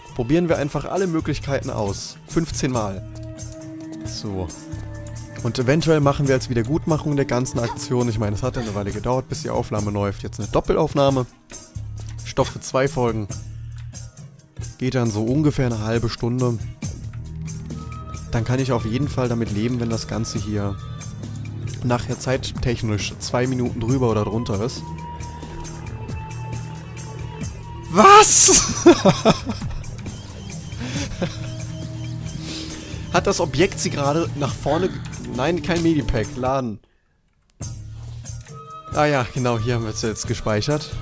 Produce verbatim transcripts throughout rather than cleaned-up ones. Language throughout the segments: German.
Probieren wir einfach alle Möglichkeiten aus. fünfzehn Mal. So. Und eventuell machen wir als Wiedergutmachung der ganzen Aktion, ich meine, es hat ja eine Weile gedauert, bis die Aufnahme läuft, jetzt eine Doppelaufnahme. Stoff für zwei Folgen. Geht dann so ungefähr eine halbe Stunde. Dann kann ich auf jeden Fall damit leben, wenn das Ganze hier nachher zeittechnisch zwei Minuten drüber oder drunter ist. Was? Hat das Objekt sie gerade nach vorne... Nein, kein Medipack. Laden. Ah ja, genau, hier haben wir es jetzt gespeichert.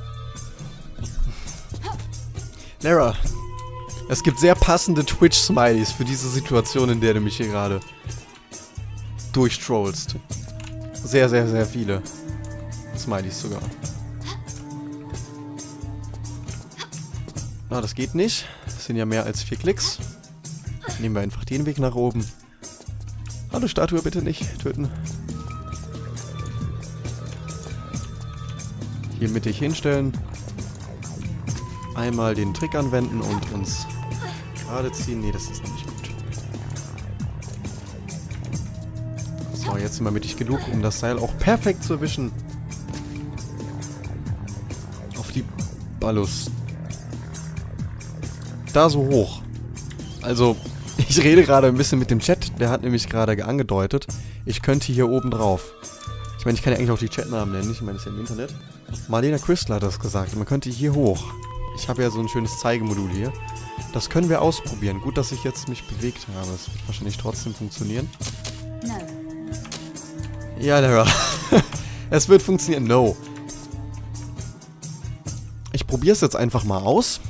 Lara, es gibt sehr passende Twitch-Smileys für diese Situation, in der du mich hier gerade durchtrollst. Sehr, sehr, sehr viele Smileys sogar. Ah, das geht nicht. Das sind ja mehr als vier Klicks. Nehmen wir einfach den Weg nach oben. Hallo Statue, bitte nicht töten. Hier mittig hinstellen. Einmal den Trick anwenden und uns gerade ziehen. Nee, das ist noch nicht gut. So, jetzt sind wir mittig genug, um das Seil auch perfekt zu erwischen. Auf die Ballus. Da so hoch. Also, ich rede gerade ein bisschen mit dem Chat. Der hat nämlich gerade angedeutet, ich könnte hier oben drauf. Ich meine, ich kann ja eigentlich auch die Chatnamen nennen. Ich meine, das ist ja im Internet. Marlena Crystal hat das gesagt. Man könnte hier hoch. Ich habe ja so ein schönes Zeigemodul hier. Das können wir ausprobieren. Gut, dass ich jetzt mich bewegt habe. Es wird wahrscheinlich trotzdem funktionieren. No. Ja, Lara. Es wird funktionieren. No. Ich probiere es jetzt einfach mal aus.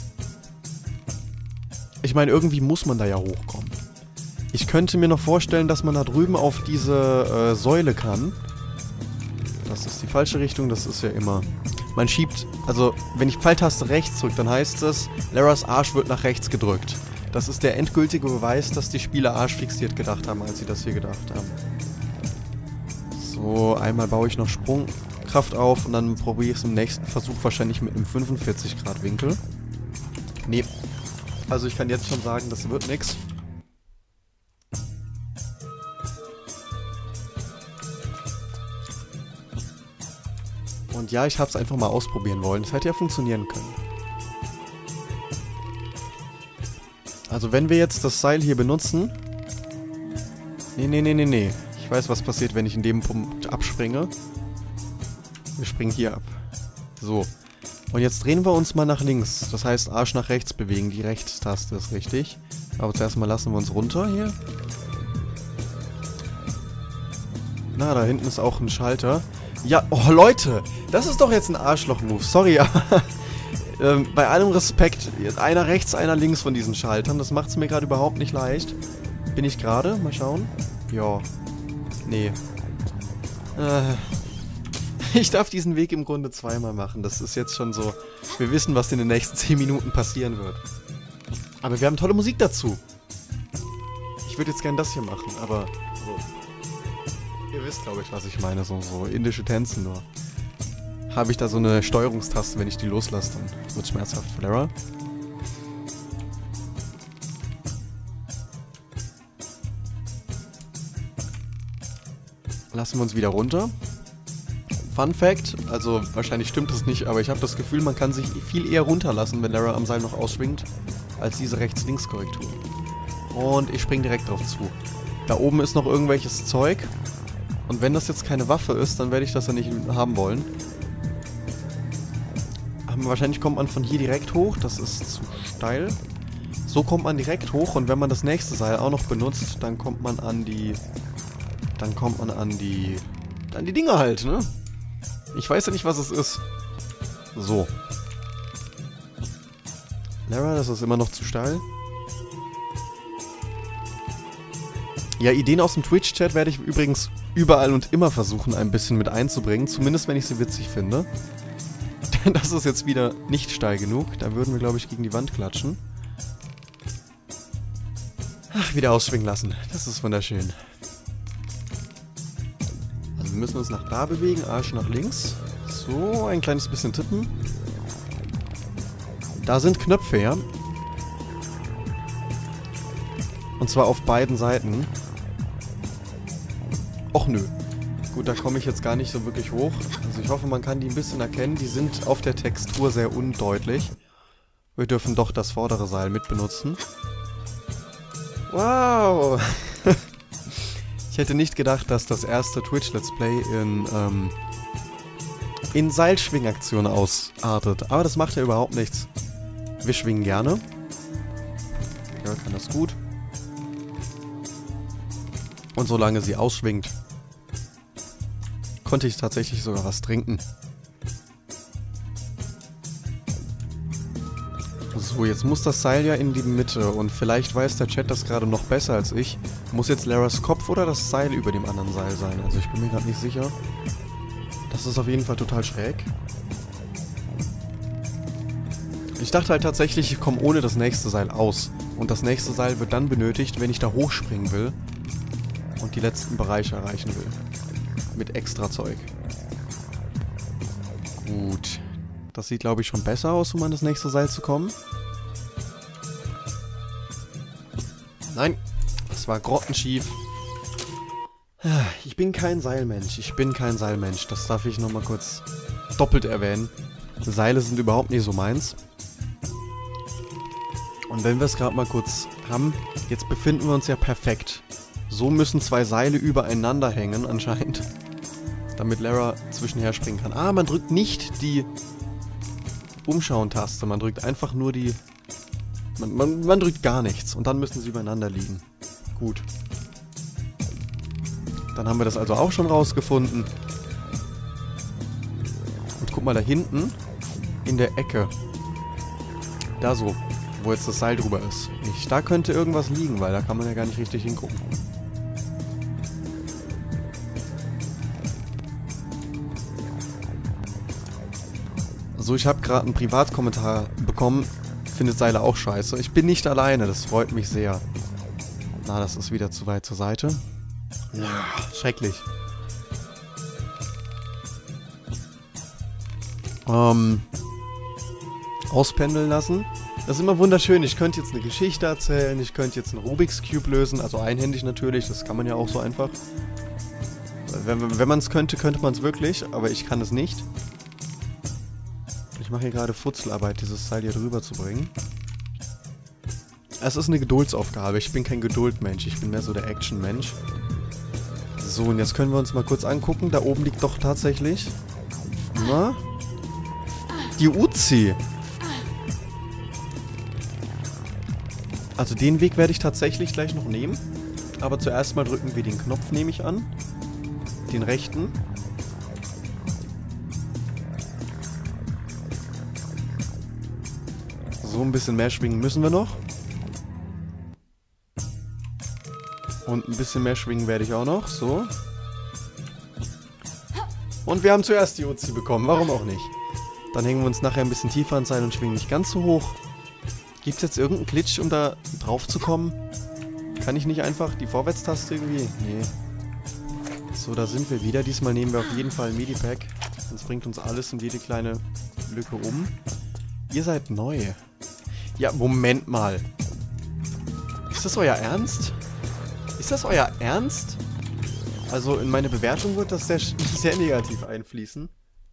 Ich meine, irgendwie muss man da ja hochkommen. Ich könnte mir noch vorstellen, dass man da drüben auf diese äh, Säule kann. Das ist die falsche Richtung, das ist ja immer... Man schiebt, also wenn ich Pfeiltaste rechts drücke, dann heißt es, Laras Arsch wird nach rechts gedrückt. Das ist der endgültige Beweis, dass die Spieler arschfixiert gedacht haben, als sie das hier gedacht haben. So, einmal baue ich noch Sprungkraft auf und dann probiere ich es im nächsten Versuch wahrscheinlich mit einem fünfundvierzig Grad Winkel. Nee. Also ich kann jetzt schon sagen, das wird nix. Und ja, ich habe es einfach mal ausprobieren wollen. Das hätte ja funktionieren können. Also wenn wir jetzt das Seil hier benutzen... Nee, nee, nee, nee, nee. Ich weiß, was passiert, wenn ich in dem Punkt abspringe. Wir springen hier ab. So. Und jetzt drehen wir uns mal nach links. Das heißt, Arsch nach rechts bewegen. Die Rechtstaste ist richtig. Aber zuerst mal lassen wir uns runter hier. Na, da hinten ist auch ein Schalter. Ja, oh Leute, das ist doch jetzt ein Arschloch-Move. Sorry, aber ähm, bei allem Respekt, einer rechts, einer links von diesen Schaltern. Das macht es mir gerade überhaupt nicht leicht. Bin ich gerade? Mal schauen. Ja. Nee. Äh, ich darf diesen Weg im Grunde zweimal machen. Das ist jetzt schon so... Wir wissen, was in den nächsten zehn Minuten passieren wird. Aber wir haben tolle Musik dazu. Ich würde jetzt gern das hier machen, aber... So. Ihr wisst, glaube ich, was ich meine. So, so indische Tänze nur. Habe ich da so eine Steuerungstaste, wenn ich die loslasse, dann wird es schmerzhaft für Lara. Lassen wir uns wieder runter. Fun Fact, also wahrscheinlich stimmt das nicht, aber ich habe das Gefühl, man kann sich viel eher runterlassen, wenn Lara am Seil noch ausschwingt, als diese Rechts-Links-Korrektur. Und ich springe direkt drauf zu. Da oben ist noch irgendwelches Zeug. Und wenn das jetzt keine Waffe ist, dann werde ich das ja nicht haben wollen. Aber wahrscheinlich kommt man von hier direkt hoch. Das ist zu steil. So kommt man direkt hoch. Und wenn man das nächste Seil auch noch benutzt, dann kommt man an die... Dann kommt man an die... An die Dinger halt, ne? Ich weiß ja nicht, was es ist. So. Lara, das ist immer noch zu steil. Ja, Ideen aus dem Twitch-Chat werde ich übrigens überall und immer versuchen, ein bisschen mit einzubringen. Zumindest, wenn ich sie witzig finde. Denn das ist jetzt wieder nicht steil genug. Da würden wir, glaube ich, gegen die Wand klatschen. Ach, wieder ausschwingen lassen. Das ist wunderschön. Also wir müssen uns nach da bewegen. Arsch nach links. So, ein kleines bisschen tippen. Da sind Knöpfe, ja. Und zwar auf beiden Seiten. Och nö. Gut, da komme ich jetzt gar nicht so wirklich hoch. Also ich hoffe, man kann die ein bisschen erkennen. Die sind auf der Textur sehr undeutlich. Wir dürfen doch das vordere Seil mit benutzen. Wow! Ich hätte nicht gedacht, dass das erste Twitch-Let's Play in, ähm, in Seilschwingaktion ausartet. Aber das macht ja überhaupt nichts. Wir schwingen gerne. Ja, kann das gut. Und solange sie ausschwingt, konnte ich tatsächlich sogar was trinken. So, jetzt muss das Seil ja in die Mitte und vielleicht weiß der Chat das gerade noch besser als ich. Muss jetzt Laras Kopf oder das Seil über dem anderen Seil sein? Also ich bin mir gerade nicht sicher. Das ist auf jeden Fall total schräg. Ich dachte halt tatsächlich, ich komme ohne das nächste Seil aus. Und das nächste Seil wird dann benötigt, wenn ich da hochspringen will und die letzten Bereiche erreichen will. Mit extra Zeug. Gut. Das sieht, glaube ich, schon besser aus, um an das nächste Seil zu kommen. Nein, das war grottenschief. Ich bin kein Seilmensch. Ich bin kein Seilmensch. Das darf ich nochmal kurz doppelt erwähnen. Seile sind überhaupt nicht so meins. Und wenn wir es gerade mal kurz haben, jetzt befinden wir uns ja perfekt. So müssen zwei Seile übereinander hängen, anscheinend. Damit Lara zwischenher springen kann. Ah, man drückt nicht die Umschauen-Taste. Man drückt einfach nur die... Man, man, man drückt gar nichts. Und dann müssen sie übereinander liegen. Gut. Dann haben wir das also auch schon rausgefunden. Und guck mal da hinten. In der Ecke. Da so. Wo jetzt das Seil drüber ist. Nicht. Da könnte irgendwas liegen, weil da kann man ja gar nicht richtig hingucken. So, ich habe gerade einen Privatkommentar bekommen. Findet Seile auch scheiße. Ich bin nicht alleine, das freut mich sehr. Na, das ist wieder zu weit zur Seite. Ja, schrecklich. Ähm, auspendeln lassen. Das ist immer wunderschön. Ich könnte jetzt eine Geschichte erzählen. Ich könnte jetzt einen Rubik's Cube lösen. Also einhändig natürlich. Das kann man ja auch so einfach. Wenn, wenn man es könnte, könnte man es wirklich. Aber ich kann es nicht. Ich mache hier gerade Futzelarbeit, dieses Seil hier drüber zu bringen. Es ist eine Geduldsaufgabe. Ich bin kein Geduldmensch. Ich bin mehr so der Action-Mensch. So, und jetzt können wir uns mal kurz angucken. Da oben liegt doch tatsächlich... Na? Die Uzi. Also den Weg werde ich tatsächlich gleich noch nehmen. Aber zuerst mal drücken wir den Knopf, nehme ich an. Den rechten. So, ein bisschen mehr schwingen müssen wir noch. Und ein bisschen mehr schwingen werde ich auch noch. So. Und wir haben zuerst die Uzi bekommen. Warum auch nicht? Dann hängen wir uns nachher ein bisschen tiefer ans Seil und schwingen nicht ganz so hoch. Gibt es jetzt irgendeinen Glitch, um da drauf zu kommen? Kann ich nicht einfach die Vorwärtstaste irgendwie? Nee. So, da sind wir wieder. Diesmal nehmen wir auf jeden Fall ein Medipack. Sonst bringt uns alles und jede kleine Lücke um. Ihr seid neu. Ja, Moment mal. Ist das euer Ernst? Ist das euer Ernst? Also in meine Bewertung wird das sehr, sehr negativ einfließen.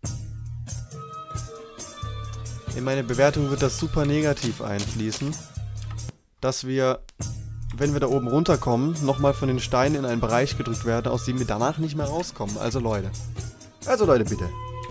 In meine Bewertung wird das super negativ einfließen. Dass wir, wenn wir da oben runterkommen, nochmal von den Steinen in einen Bereich gedrückt werden, aus dem wir danach nicht mehr rauskommen. Also Leute. Also Leute, bitte.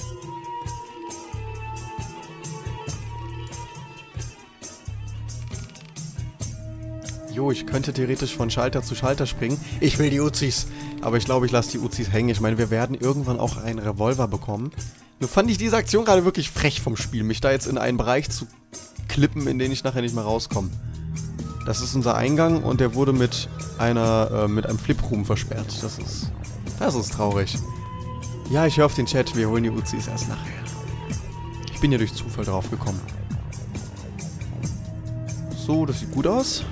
Jo, ich könnte theoretisch von Schalter zu Schalter springen. Ich will die Uzis. Aber ich glaube, ich lasse die Uzis hängen. Ich meine, wir werden irgendwann auch einen Revolver bekommen. Nur fand ich diese Aktion gerade wirklich frech vom Spiel, mich da jetzt in einen Bereich zu klippen, in den ich nachher nicht mehr rauskomme. Das ist unser Eingang und der wurde mit einer, äh, mit einem Flip-Room versperrt. Das ist, das ist traurig. Ja, ich höre auf den Chat, wir holen die Uzis erst nachher. Ich bin ja durch Zufall drauf gekommen. So, das sieht gut aus.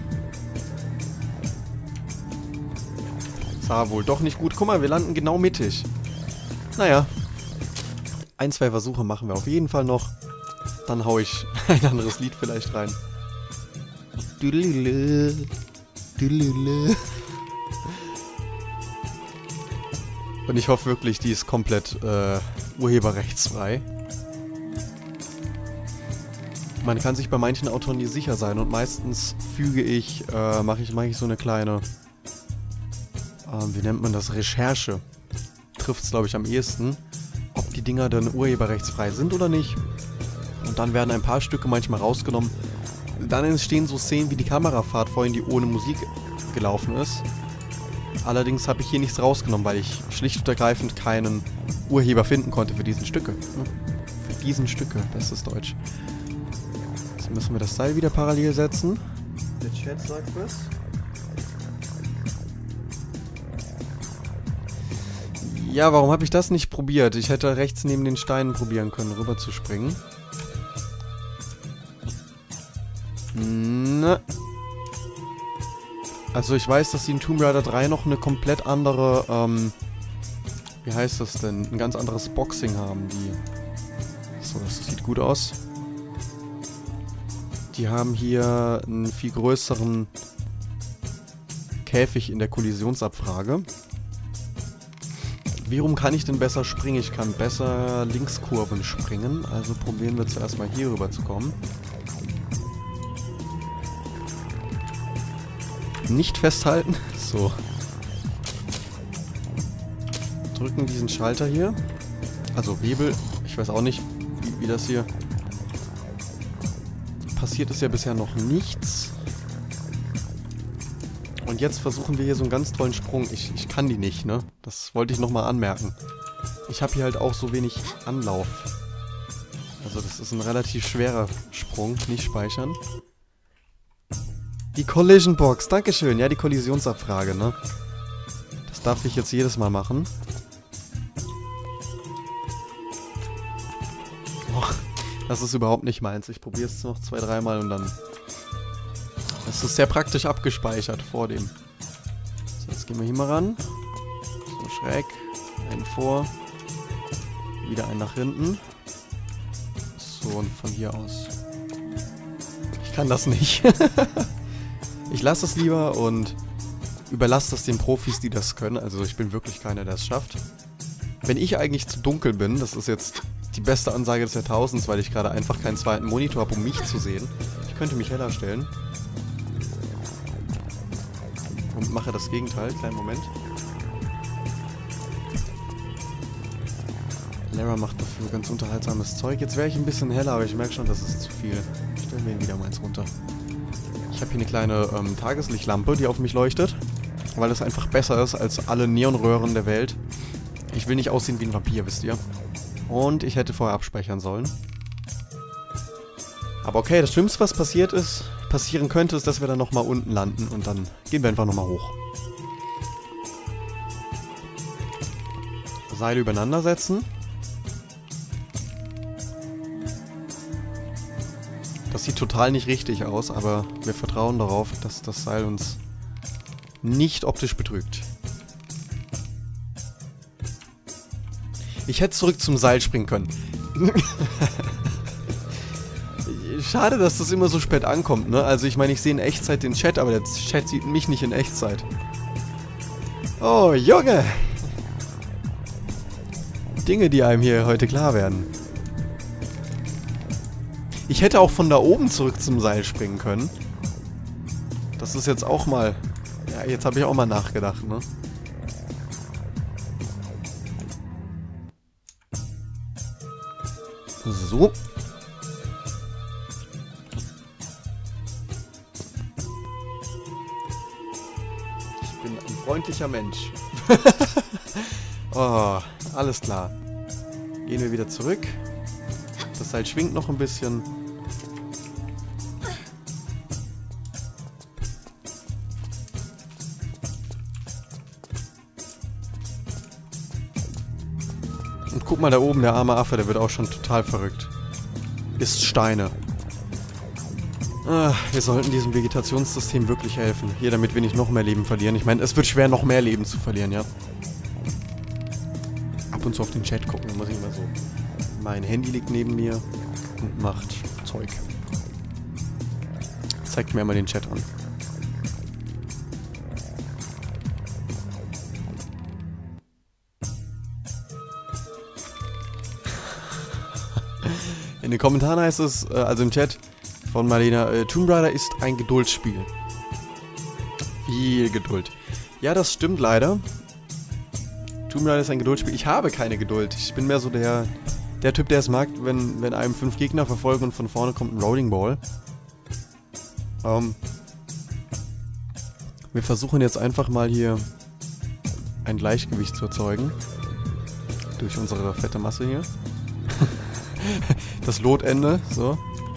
Sah wohl doch nicht gut. Guck mal, wir landen genau mittig. Naja. Ein, zwei Versuche machen wir auf jeden Fall noch. Dann hau ich ein anderes Lied vielleicht rein. Und ich hoffe wirklich, die ist komplett äh, urheberrechtsfrei. Man kann sich bei manchen Autoren nie sicher sein und meistens füge ich, äh, mache ich, mach ich so eine kleine, äh, wie nennt man das, Recherche. Trifft es, glaube ich, am ehesten, ob die Dinger dann urheberrechtsfrei sind oder nicht. Und dann werden ein paar Stücke manchmal rausgenommen. Dann entstehen so Szenen wie die Kamerafahrt vorhin, die ohne Musik gelaufen ist. Allerdings habe ich hier nichts rausgenommen, weil ich schlicht und ergreifend keinen Urheber finden konnte für diesen Stücke. Für diesen Stücke, bestes Deutsch. Jetzt müssen wir das Seil wieder parallel setzen. Der Chat sagt was. Ja, warum habe ich das nicht probiert? Ich hätte rechts neben den Steinen probieren können, rüber zu springen. Ne. Also ich weiß, dass die in Tomb Raider drei noch eine komplett andere, ähm, wie heißt das denn? Ein ganz anderes Boxing haben, die. So, das sieht gut aus. Die haben hier einen viel größeren Käfig in der Kollisionsabfrage. Wie rum kann ich denn besser springen? Ich kann besser Linkskurven springen, also probieren wir zuerst mal hier rüber zu kommen. Nicht festhalten. So. Drücken diesen Schalter hier. Also Hebel. Ich weiß auch nicht, wie, wie das hier... Passiert ist ja bisher noch nichts. Und jetzt versuchen wir hier so einen ganz tollen Sprung. Ich, ich kann die nicht, ne? Das wollte ich nochmal anmerken. Ich habe hier halt auch so wenig Anlauf. Also das ist ein relativ schwerer Sprung. Nicht speichern. Die Collision Box, dankeschön. Ja, die Kollisionsabfrage, ne? Das darf ich jetzt jedes Mal machen. Oh, das ist überhaupt nicht meins. Ich probiere es noch zwei, dreimal und dann... Das ist sehr praktisch abgespeichert vor dem. So, jetzt gehen wir hier mal ran. So, schräg. Einen vor. Wieder einen nach hinten. So, und von hier aus. Ich kann das nicht. Ich lasse es lieber und überlasse das den Profis, die das können. Also ich bin wirklich keiner, der es schafft. Wenn ich eigentlich zu dunkel bin, das ist jetzt die beste Ansage des Jahrtausends, weil ich gerade einfach keinen zweiten Monitor habe, um mich zu sehen. Ich könnte mich heller stellen. Und mache das Gegenteil. Kleinen Moment. Lara macht dafür ganz unterhaltsames Zeug. Jetzt wäre ich ein bisschen heller, aber ich merke schon, das ist zu viel. Stellen wir ihn wieder mal eins runter. Ich habe hier eine kleine ähm, Tageslichtlampe, die auf mich leuchtet, weil das einfach besser ist als alle Neonröhren der Welt. Ich will nicht aussehen wie ein Vampir, wisst ihr. Und ich hätte vorher abspeichern sollen. Aber okay, das Schlimmste, was passiert ist, passieren könnte, ist, dass wir dann nochmal unten landen und dann gehen wir einfach nochmal hoch. Seile übereinander setzen. Das sieht total nicht richtig aus, aber wir vertrauen darauf, dass das Seil uns nicht optisch betrügt. Ich hätte zurück zum Seil springen können. Schade, dass das immer so spät ankommt, ne? Also ich meine, ich sehe in Echtzeit den Chat, aber der Chat sieht mich nicht in Echtzeit. Oh, Junge! Dinge, die einem hier heute klar werden. Ich hätte auch von da oben zurück zum Seil springen können. Das ist jetzt auch mal... Ja, jetzt habe ich auch mal nachgedacht, ne? So. Ich bin ein freundlicher Mensch. Oh, alles klar. Gehen wir wieder zurück. Das Seil schwingt noch ein bisschen. Und guck mal da oben, der arme Affe, der wird auch schon total verrückt. Isst Steine. Ah, wir sollten diesem Vegetationssystem wirklich helfen. Hier, damit wir nicht noch mehr Leben verlieren. Ich meine, es wird schwer, noch mehr Leben zu verlieren, ja. Ab und zu auf den Chat gucken, dann muss ich immer so... Mein Handy liegt neben mir und macht Zeug. Zeigt mir mal den Chat an. in den Kommentaren heißt es, äh, also im Chat von Marlena, äh, Tomb Raider ist ein Geduldsspiel. Viel Geduld. Ja, das stimmt leider. Tomb Raider ist ein Geduldsspiel. Ich habe keine Geduld. Ich bin mehr so der, der Typ, der es mag, wenn, wenn einem fünf Gegner verfolgen und von vorne kommt ein Rolling Ball. Ähm, wir versuchen jetzt einfach mal hier ein Gleichgewicht zu erzeugen. Durch unsere fette Masse hier. Das Lotende, so.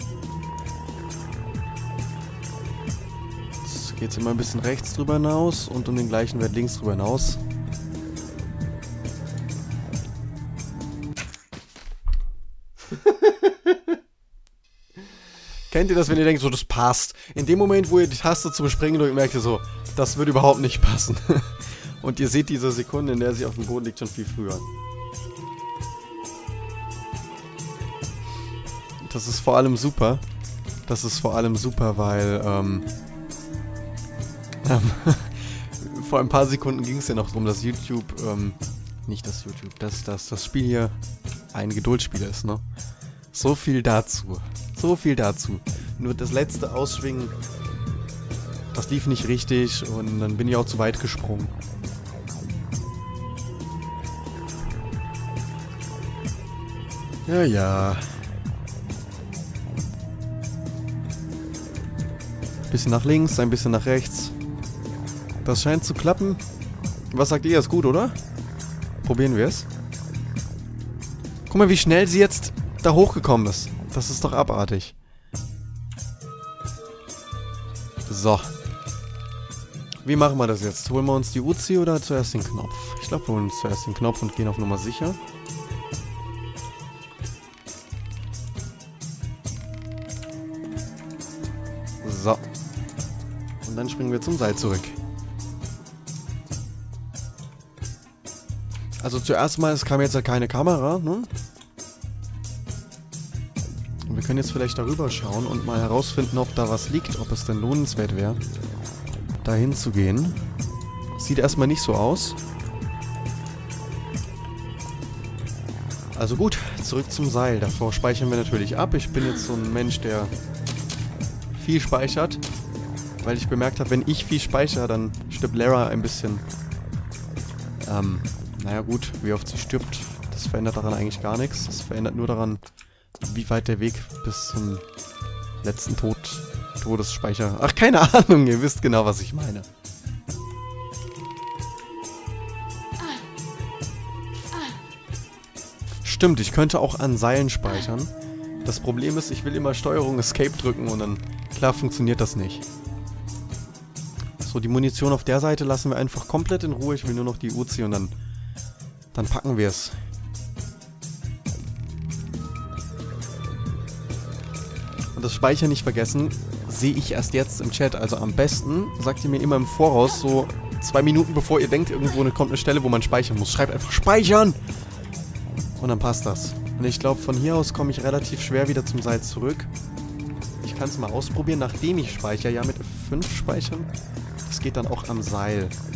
Jetzt geht es immer ein bisschen rechts drüber hinaus und um den gleichen Wert links drüber hinaus. Kennt ihr das, wenn ihr denkt, so, das passt? In dem Moment, wo ihr die Taste zum Springen drückt, merkt ihr so, das wird überhaupt nicht passen. Und ihr seht diese Sekunde, in der sie auf dem Boden liegt, schon viel früher. Das ist vor allem super. Das ist vor allem super, weil, ähm, ähm vor ein paar Sekunden ging es ja noch darum, dass YouTube, ähm, nicht das YouTube, dass, dass das Spiel hier ein Geduldsspiel ist, ne? So viel dazu. So viel dazu. Nur das letzte Ausschwingen, das lief nicht richtig und dann bin ich auch zu weit gesprungen. Ja, ja. Bisschen nach links, ein bisschen nach rechts. Das scheint zu klappen. Was sagt ihr? Ist gut, oder? Probieren wir es. Guck mal, wie schnell sie jetzt da hochgekommen ist. Das ist doch abartig. So. Wie machen wir das jetzt? Holen wir uns die Uzi oder zuerst den Knopf? Ich glaube, wir holen uns zuerst den Knopf und gehen auf Nummer sicher. So. Und dann springen wir zum Seil zurück. Also zuerst mal, es kam jetzt ja keine Kamera, ne? Und wir können jetzt vielleicht darüber schauen und mal herausfinden, ob da was liegt, ob es denn lohnenswert wäre, da hinzugehen. Sieht erstmal nicht so aus. Also gut, zurück zum Seil. Davor speichern wir natürlich ab. Ich bin jetzt so ein Mensch, der viel speichert, weil ich bemerkt habe, wenn ich viel speichere, dann stirbt Lara ein bisschen. Ähm, naja gut, wie oft sie stirbt, das verändert daran eigentlich gar nichts. Das verändert nur daran, wie weit der Weg bis zum letzten Tod, Todesspeicher... Ach, keine Ahnung, ihr wisst genau, was ich meine. Stimmt, ich könnte auch an Seilen speichern. Das Problem ist, ich will immer Steuerung Escape drücken und dann, klar, funktioniert das nicht. So, die Munition auf der Seite lassen wir einfach komplett in Ruhe. Ich will nur noch die Uzi und dann, dann packen wir es. Und das Speichern nicht vergessen, sehe ich erst jetzt im Chat. Also am besten sagt ihr mir immer im Voraus, so zwei Minuten bevor ihr denkt, irgendwo kommt eine Stelle, wo man speichern muss. Schreibt einfach Speichern! Und dann passt das. Und ich glaube, von hier aus komme ich relativ schwer wieder zum Seil zurück. Ich kann es mal ausprobieren, nachdem ich speichere. Ja, mit F fünf speichern. Das geht dann auch am Seil.